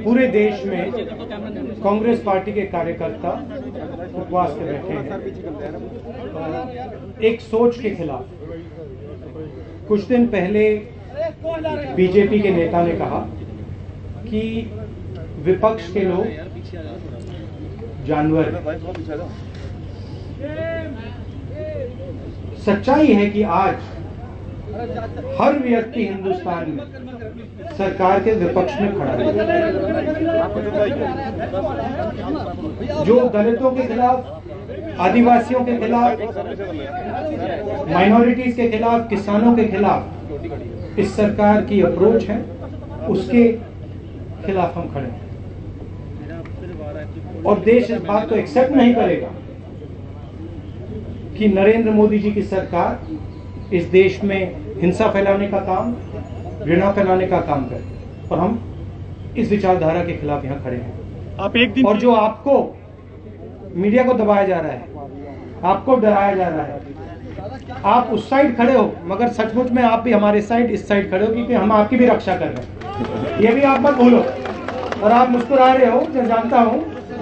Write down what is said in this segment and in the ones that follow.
पूरे देश में कांग्रेस पार्टी के कार्यकर्ता उपवास पे बैठे हैं एक सोच के खिलाफ। कुछ दिन पहले बीजेपी के नेता ने कहा कि विपक्ष के लोग जानवर हैं। सच्चाई है कि आज हर व्यक्ति हिंदुस्तान में सरकार के विपक्ष में खड़ा है। जो दलितों के खिलाफ, आदिवासियों के खिलाफ, माइनॉरिटीज के खिलाफ, किसानों के खिलाफ इस सरकार की अप्रोच है, उसके खिलाफ हम खड़े हैं। और देश इस बात को एक्सेप्ट नहीं करेगा कि नरेंद्र मोदी जी की सरकार इस देश में हिंसा फैलाने का काम, घृणा फैलाने का काम करे। और हम इस विचारधारा के खिलाफ यहाँ खड़े हैं। आप एक दिन और जो आपको मीडिया को दबाया जा रहा है, आपको डराया जा रहा है, आप उस साइड खड़े हो, मगर सचमुच में आप भी हमारे साइड, इस साइड खड़े हो, क्योंकि हम आपकी भी रक्षा कर रहे हैं। ये भी आप मत भूलो। और आप मुस्कुरा रहे हो, मैं जानता हूं,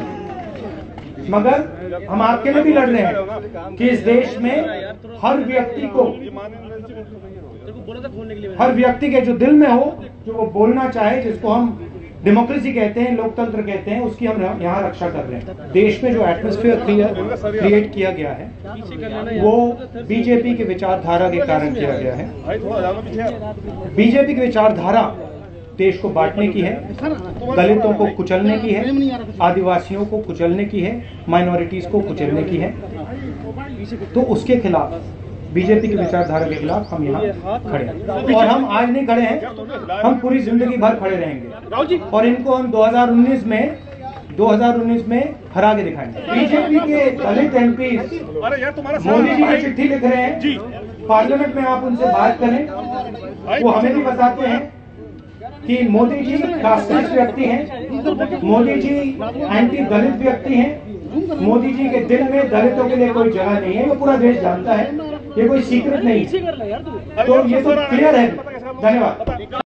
मगर हम आपके लिए भी लड़ रहे हैं कि इस देश में हर व्यक्ति को, हर व्यक्ति के जो दिल में हो, जो वो बोलना चाहे, जिसको हम डेमोक्रेसी कहते हैं, लोकतंत्र कहते हैं, उसकी हम यहाँ रक्षा कर रहे हैं। देश में जो एटमॉस्फेयर क्रिएट किया गया है वो बीजेपी के विचारधारा के कारण किया गया है। बीजेपी की विचारधारा देश को बांटने की है, दलितों को कुचलने की है, आदिवासियों को कुचलने की है, माइनॉरिटीज को कुचलने की है। तो उसके खिलाफ, बीजेपी की विचारधारा के खिलाफ हम यहाँ खड़े हैं। और हम आज नहीं खड़े हैं, हम पूरी जिंदगी भर खड़े रहेंगे। और इनको हम 2019 में हरा के दिखाएंगे। बीजेपी के दलित एमपी मोदी जी को चिट्ठी लिख रहे हैं, पार्लियामेंट में आप उनसे बात करें। वो हमें भी बताते हैं कि मोदी जी कास्टिस्ट व्यक्ति हैं, मोदी जी एंटी दलित व्यक्ति हैं, मोदी जी के दिल में दलितों के लिए कोई जगह नहीं है। वो पूरा देश जानता है, ये कोई सीक्रेट नहीं है। तो ये तो क्लियर है। धन्यवाद।